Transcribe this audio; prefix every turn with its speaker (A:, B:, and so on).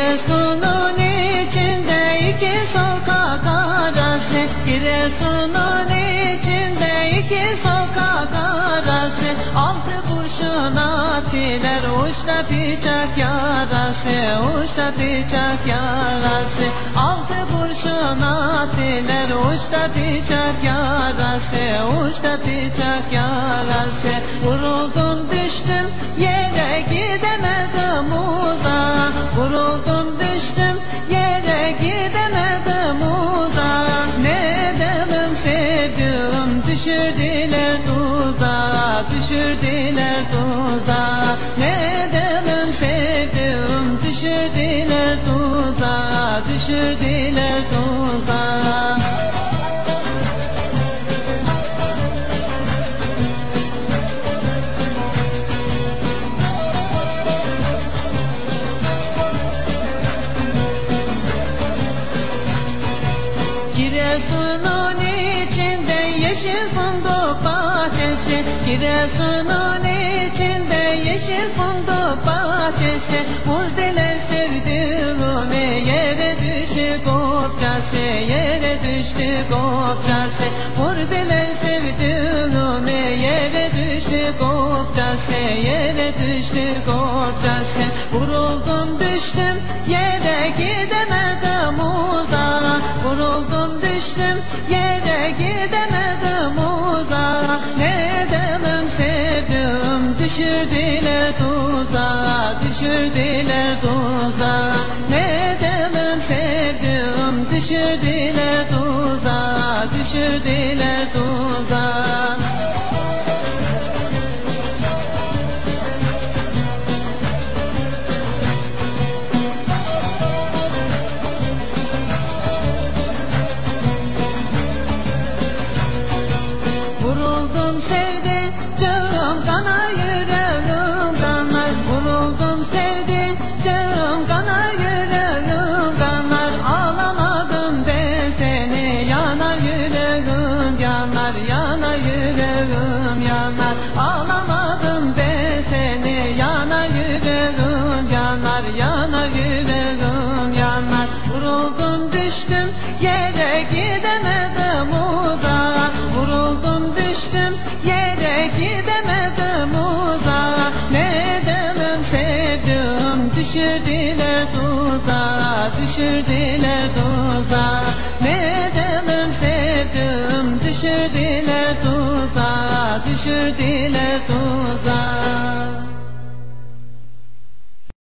A: Giresun'un içinde iki sokak arası, Giresun'un içinde iki sokak arası, altı kurşun atiller uçta bıçak yarası, uçta bıçak yarası, altı kurşun atiller uçta bıçak yarası, uçta bıçak yarası. Vuruldum düştüm yere gidemedim uzağa, vuruldum düştüm yere gidemedim uzağa. Ne demem sevdim düşürdüler tuzağa, düşürdüler tuzağa. Ne demem sevdim düşürdüler tuzağa, düşürdüler tuzağa. Giresun'un içinde yeşil fındık bahçesi, Giresun'un içinde yeşil fındık bahçesi. Vurdular sevdiğimi yere düştü kopçası, yere düştü kopçası. Vurdular sevdiğimi yere düştü kopçası, yere düştü kopçası. Vuruldum düştüm yere gidemedim uzağa, vuruldum düştüm yere gidemedim uzağa. Ne demem sevdim düşürdüler tuzağa, düşürdüler tuzağa. Ne demem sevdim düşürdüler tuzağa, düşürdüler tuzağa. Vuruldum sevdiceğim kana yüreğim kanar, vuruldum sevdiceğim kana yüreğim kanar. Ağlamadım ben seni yanar yüreğim yanar, yanar yüreğim yanar. Ağlamadım ben seni yanar yüreğim yanar, yanar yüreğim yanar. Vuruldum düştüm yere gidemedim uzağa, vuruldum düştüm yere gidemedim uzağa. Ne demem sevdim düşürdüler tuzağa, düşürdüler tuzağa. Ne demem sevdim düşürdüler tuzağa, düşürdüler tuzağa.